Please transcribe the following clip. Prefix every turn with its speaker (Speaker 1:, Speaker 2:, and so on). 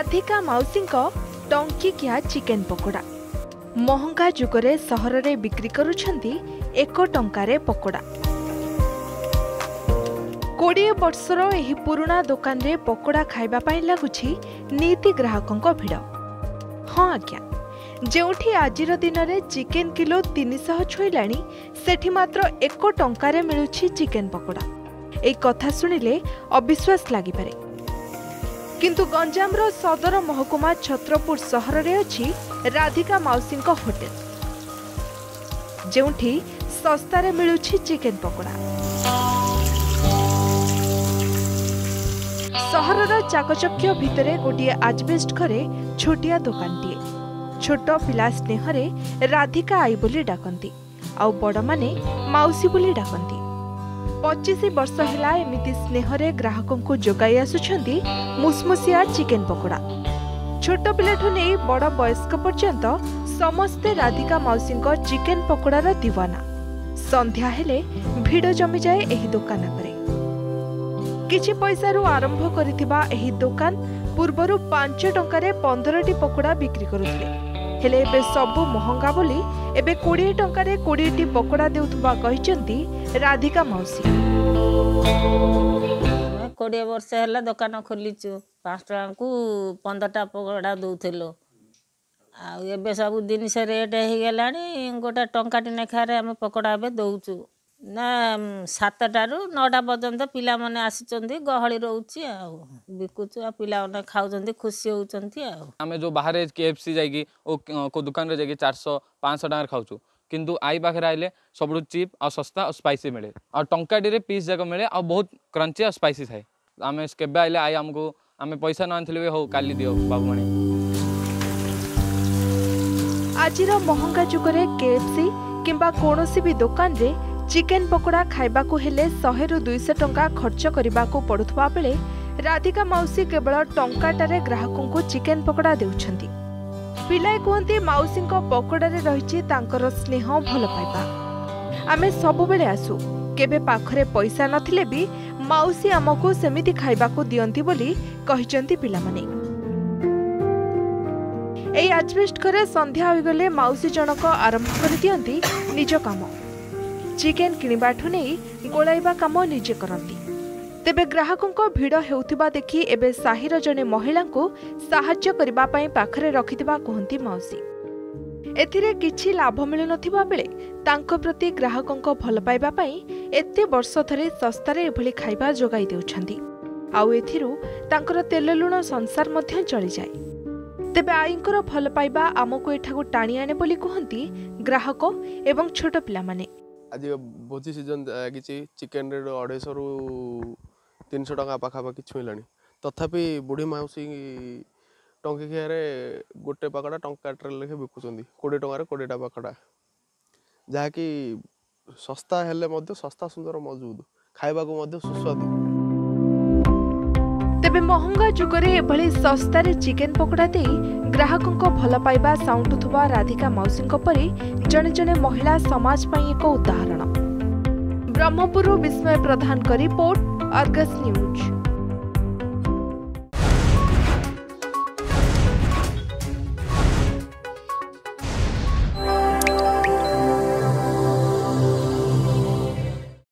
Speaker 1: राधिका माउसी टंकिकिया चिकेन पकोड़ा महंगा जुगरे सहर रे बिक्री करुछंती 1 टंकारे पकोड़ा। 20 वर्षर एही पुराना दुकान रे पकोड़ा खाइबा पाई लागुछि नीति ग्राहकों भिड़। हाँ आज्ञा, जेउठी आजिर दिन रे चिकेन किलो 300 छुईलाणी सेठी मात्र 1 टंकारे मिलुछि चिकेन पकोड़ा। ए कथा सुनिले अविश्वास लागि पारे, किंतु गंजामर सदर महकुमा छत्रपुर सहर रे अछि राधिका माउसी होटेल, जेउठी सस्तारे मिलुछि चिकेन पकोड़ा। सहरर चाकचक्य भितरे गोटिए आजबेस्ट घरे छोटिया दुकानटीए। छोट पिला स्नेहरे राधिका आई बोली डाकंती, आउ बड़ माने माउसी बोली डाकंती। 25 वर्ष हेला एमिति स्नेहरे ग्राहकों को जोगाई आसुछंती मुसमुसिया चिकेन पकोड़ा। छोट पिलाठु नहीं बड़ वयस्क पर्यंत समस्ते राधिका माउसी चिकेन पकोड़ार दीवाना। संध्या हेले भिड़ जमी जाए एही दुकान करे। किछि पैसारू आरंभ करिथिबा एही दुकान पूर्वरु 5 टंकारे 15टी पकोड़ा बिक्री करुथिले, हेले एबे सबु महंगा बोली एबे 20 टंकारे 20टी पकोड़ा देउथबा कहिचंती राधिका माउसी।
Speaker 2: 20 वर्ष हेला दुकान खोलिचु, 5 टका को 15टा पकोड़ा दउथलो। आ एबे सब जिनिस रेट हे गेलानी, गोटा टंकाटी नेखारे हम पकोड़ा एबे दउचु ना। 7टारू 9टा पर्यंत पिला माने आसीचंदी, गहळी रहउची आ बिकुचु आ पिला माने खाउचंदी, खुशी होउचंती आ।
Speaker 3: हमें जो बाहर KFC जाइकी को दुकान रे जाइकी 400-500 टका खाउचु, किंतु आई पाखे आइले सब चीप और सस्ता और स्पाइसी मिले और टंकाटी पीस जाक मिले और बहुत क्रंची और स्पाइसी थाए। आम के आइले आई आमको आम पैसा न आनी हो काली दियो बाबूमणी।
Speaker 1: आजिर महंगा जुगरे KFC किंबा कोनोसी भी दुकान रे चिकेन पकोड़ा खाइबा को हेले 100-200 टंका खर्च करबा को पड़ुथबा बेले राधिका माउसी केवल टंकाटारे ग्राहकों को चिकेन पकोड़ा देउछंती। पिलाए कहते माउसी पकोड़ा रे रहिछि तांकर स्नेह भल पाइबा। आमे सब बेले आसु, केबे पाखरे पैसा नथिले भी माउसी आमको सेमिति खाइबा को दियंती बोली कहिचंती पिला माने। एई आजबेस्ट घरे संध्या होई गले माउसी जनक आरंभ कर दियंती निज काम। चिकेन किनिबाठु नहीं गोलाइबा काम निजे करंती। तेबे ग्राहकों भिड़ हेउथिबा देखि एबे साहिर जने महिला को साहाय्य करबा पई पाखरे रखिथिबा कहंती माउसी। एथिरे किछि लाभ मिलु नथिबा बेले तांको प्रति ग्राहकों भल पाइबा पई एते वर्ष धरे सस्तारे एभली खाइबा जोगाई देउछंती। आउ एथिरु तांकर तेल लुण संसार मध्य चली जाय। तेबे आईंकर भल पाइबा आमको एठाकु टाणी आने बोली कहंती ग्राहक एवं छोट पिला माने।
Speaker 4: आज भोजी सीजन आगिची, चिकेन रेट 250 रु 300 टका पाखापाखि छुईलानी। तथापि बुढ़ी माउसी टंकिकिया गोटे पकड़ा टंकाटे लेखे बिकुचंदी 20 टंकार 20टा पकड़ा, जहाँकि सस्ता हेले मध्य सस्ता सुंदर मजबूत, खाइबा को मध्य सुस्वादु।
Speaker 1: तेबे महंगा जुगरे एभली सस्तारे चिकेन पकोड़ा दे ग्राहकों भल पाइबा साउंटुथुबा राधिका माउसी परी जने जने महिला समाज पई एक उदाहरण। ब्रह्मपुर विस्मय प्रधान का रिपोर्ट, अर्गस न्यूज।